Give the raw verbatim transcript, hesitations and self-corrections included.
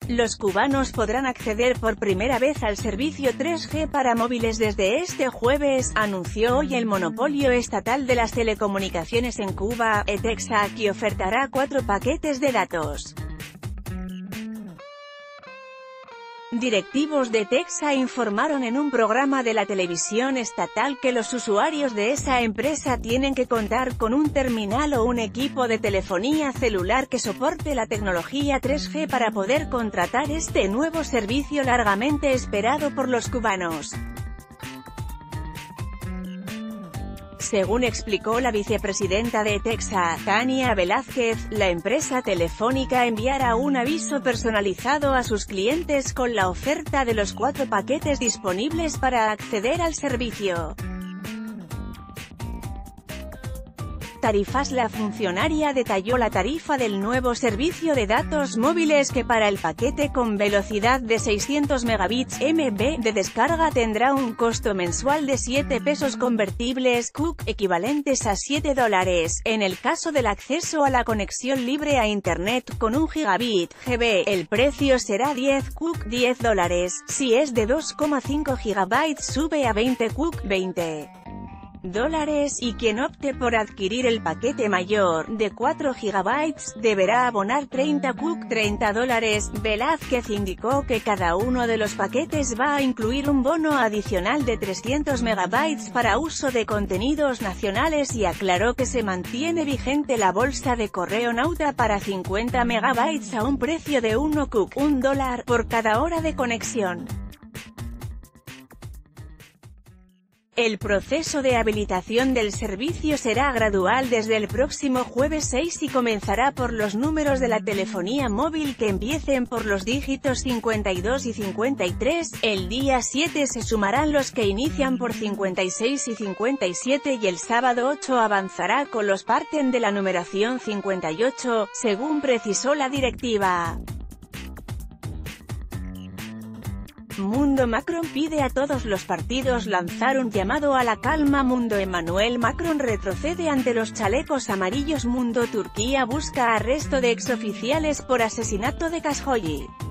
Los cubanos podrán acceder por primera vez al servicio tres G para móviles desde este jueves, anunció hoy el monopolio estatal de las telecomunicaciones en Cuba, ETEXA, que ofertará cuatro paquetes de datos. Directivos de ETEXA informaron en un programa de la televisión estatal que los usuarios de esa empresa tienen que contar con un terminal o un equipo de telefonía celular que soporte la tecnología tres G para poder contratar este nuevo servicio largamente esperado por los cubanos. Según explicó la vicepresidenta de ETEXA, Tania Velázquez, la empresa telefónica enviará un aviso personalizado a sus clientes con la oferta de los cuatro paquetes disponibles para acceder al servicio. Tarifas. La funcionaria detalló la tarifa del nuevo servicio de datos móviles que para el paquete con velocidad de seiscientos megabits M B de descarga tendrá un costo mensual de siete pesos convertibles C U C, equivalentes a siete dólares. En el caso del acceso a la conexión libre a Internet con un gigabit G B, el precio será diez C U C, diez dólares. Si es de dos coma cinco gigabytes sube a veinte C U C, veinte dólares, y quien opte por adquirir el paquete mayor, de cuatro gigabytes, deberá abonar treinta C U C, treinta dólares. Velázquez indicó que cada uno de los paquetes va a incluir un bono adicional de trescientos megabytes para uso de contenidos nacionales y aclaró que se mantiene vigente la bolsa de correo Nauta para cincuenta megabytes a un precio de uno C U C, un dólar, por cada hora de conexión. El proceso de habilitación del servicio será gradual desde el próximo jueves seis y comenzará por los números de la telefonía móvil que empiecen por los dígitos cincuenta y dos y cincuenta y tres, el día siete se sumarán los que inician por cincuenta y seis y cincuenta y siete y el sábado ocho avanzará con los parten de la numeración cincuenta y ocho, según precisó la directiva. Mundo Macron pide a todos los partidos lanzar un llamado a la calma. Mundo Emmanuel Macron retrocede ante los chalecos amarillos. Mundo Turquía busca arresto de exoficiales por asesinato de Khashoggi.